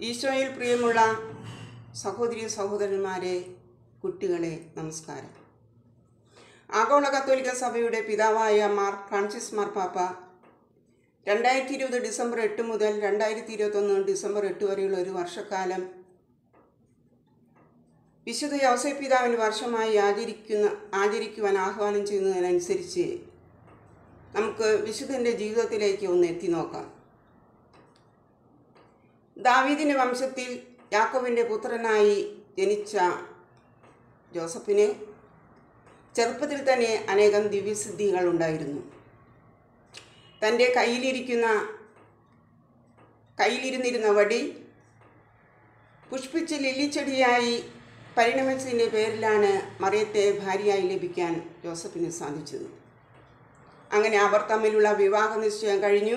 ഈശോയിൽ പ്രിയമുള്ള സഹോദരി സഹോദരന്മാരെ, കുട്ടികളെ, നമസ്കാരം. ആഗോള കത്തോലിക്ക സഭയുടെ പിതാവായ മാർ ഫ്രാൻസിസ് മാർപ്പാപ്പ 2020 ഡിസംബർ 8 മുതൽ 2021 ഡിസംബർ 8 വരെയുള്ള ഒരു വർഷക്കാലം വിശുദ്ധ യൗസേപ്പ് പിതാവിൻ്റെ വർഷമായി ആചരിക്കുവാൻ ആഹ്വാനം ചെയ്യുന്നതിനനുസരിച്ച് നമുക്ക് വിശുദ്ധൻ്റെ ജീവിതത്തിലേക്ക് ഒന്ന് എത്തി നോക്കാം. ദാവീദിൻ്റെ വംശത്തിൽ യാക്കോബിൻ്റെ പുത്രനായി ജനിച്ച ജോസഫിന് ചെറുപ്പത്തിൽ തന്നെ അനേകം ദിവ്യസിദ്ധികൾ ഉണ്ടായിരുന്നു. തൻ്റെ കയ്യിലിരുന്നിരുന്ന വടി പുഷ്പിച്ച് ലില്ലിച്ചെടിയായി പരിണമിച്ചതിൻ്റെ പേരിലാണ് മറിയത്തെ ഭാര്യയായി ലഭിക്കാൻ ജോസഫിന് സാധിച്ചത്. അങ്ങനെ അവർ തമ്മിലുള്ള വിവാഹ നിശ്ചയം കഴിഞ്ഞു.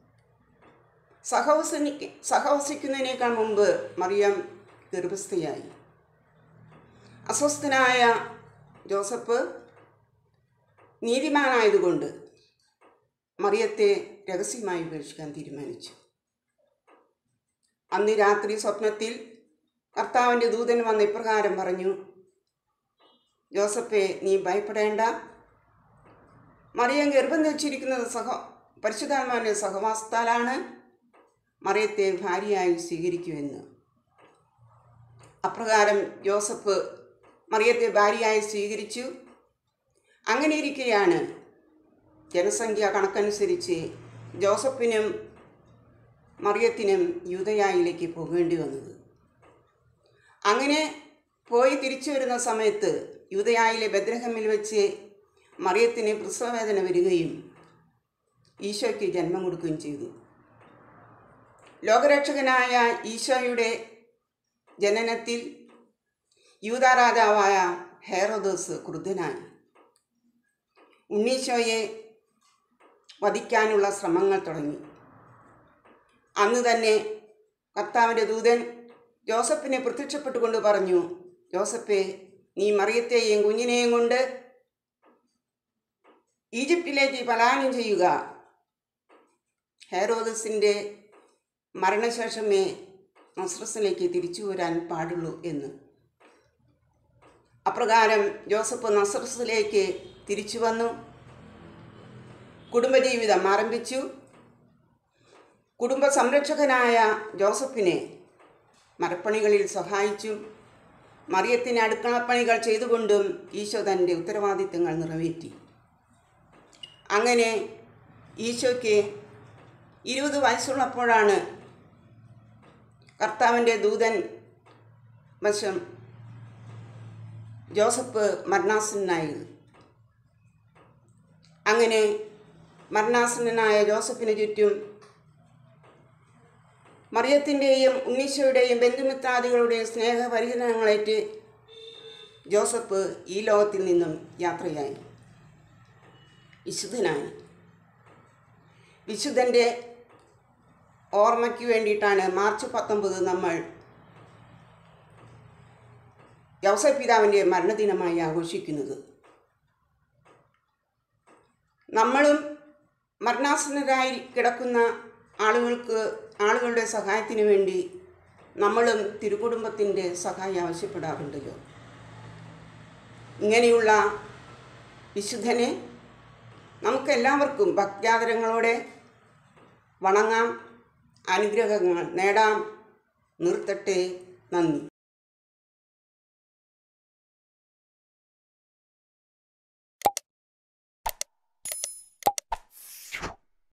സഹവസിക്കുന്നതിനേക്കാൾ മുമ്പ് മറിയം ഗർഭസ്ഥയായി. അസ്വസ്ഥനായ ജോസഫ് നീതിമാനായതുകൊണ്ട് മറിയത്തെ രഹസ്യമായി ഉപേക്ഷിക്കാൻ തീരുമാനിച്ചു. അന്ന് രാത്രി സ്വപ്നത്തിൽ കർത്താവിൻ്റെ ദൂതൻ വന്ന് ഇപ്രകാരം പറഞ്ഞു: ജോസഫെ, നീ ഭയപ്പെടേണ്ട. മറിയം ഗർഭം ധരിച്ചിരിക്കുന്നത് പരിശുദ്ധാത്മാവിൻ്റെ സഹവാസത്താലാണ്. മറിയത്തെ ഭാര്യയായി സ്വീകരിക്കുമെന്ന്. അപ്രകാരം ജോസഫ് മറിയത്തെ ഭാര്യയായി സ്വീകരിച്ചു. അങ്ങനെ ഇരിക്കെയാണ് ജനസംഖ്യ കണക്കനുസരിച്ച് ജോസഫിനും മറിയത്തിനും യൂദയായിലേക്ക് പോകേണ്ടി വന്നത്. അങ്ങനെ പോയി തിരിച്ചു വരുന്ന സമയത്ത് യൂദയായിലെ ബെത്ലഹേമിൽ വെച്ച് മറിയത്തിന് പ്രസവവേദന വരികയും ഈശോയ്ക്ക് ജന്മം കൊടുക്കുകയും ചെയ്തു. ലോകരക്ഷകനായ ഈശോയുടെ ജനനത്തിൽ യൂദാ രാജാവായ ഹെറോദോസ് ക്രുദ്ധനായി. ഉണ്ണീശോയെ വധിക്കാനുള്ള ശ്രമങ്ങൾ തുടങ്ങി. അന്ന് തന്നെ കർത്താവിൻ്റെ ദൂതൻ ജോസഫിനെ പ്രത്യക്ഷപ്പെട്ടുകൊണ്ട് പറഞ്ഞു: ജോസഫെ, നീ മറിയത്തെയും കുഞ്ഞിനെയും കൊണ്ട് ഈജിപ്തിലേക്ക് പലായനം ചെയ്യുക. ഹെറോദസിൻ്റെ മരണശേഷമേ നസ്രത്തിലേക്ക് തിരിച്ചു വരാൻ പാടുള്ളൂ എന്ന്. അപ്രകാരം ജോസഫ് നസ്രത്തിലേക്ക് തിരിച്ചു വന്നു. കുടുംബജീവിതം ആരംഭിച്ചു. കുടുംബ സംരക്ഷകനായ ജോസഫിനെ മരപ്പണികളിൽ സഹായിച്ചു. മറിയത്തിന് അടുക്കളപ്പണികൾ ചെയ്തുകൊണ്ടും ഈശോ തൻ്റെ ഉത്തരവാദിത്തങ്ങൾ നിറവേറ്റി. അങ്ങനെ ഈശോയ്ക്ക് 20 വയസ്സുള്ളപ്പോഴാണ് കർത്താവിൻ്റെ ദൂതൻ വശം ജോസഫ് മരണാസന്നനായത്. അങ്ങനെ മരണാസന്നനായ ജോസഫിന് ചുറ്റും മറിയത്തിൻ്റെയും ഉണ്ണീശോയുടെയും ബന്ധുമിത്രാദികളുടെയും സ്നേഹപരിചരണങ്ങളേറ്റ് ജോസഫ് ഈ ലോകത്തിൽ നിന്നും യാത്രയായി, വിശുദ്ധനായി. വിശുദ്ധൻ്റെ ഓർമ്മയ്ക്ക് വേണ്ടിയിട്ടാണ് മാർച്ച് 19 നമ്മൾ യൗസേപ്പ് പിതാവിൻ്റെ മരണദിനമായി ആഘോഷിക്കുന്നത്. നമ്മളും മരണാസന്നരായി കിടക്കുന്ന ആളുകളുടെ സഹായത്തിന് വേണ്ടി നമ്മളും തിരുക്കുടുംബത്തിൻ്റെ സഹായം ആവശ്യപ്പെടാറുണ്ടല്ലോ. ഇങ്ങനെയുള്ള വിശുദ്ധനെ നമുക്കെല്ലാവർക്കും ഭക്ത്യാദരങ്ങളോടെ വണങ്ങാം, അനുഗ്രഹങ്ങൾ നേടാം. നിർത്തട്ടെ. നന്ദി.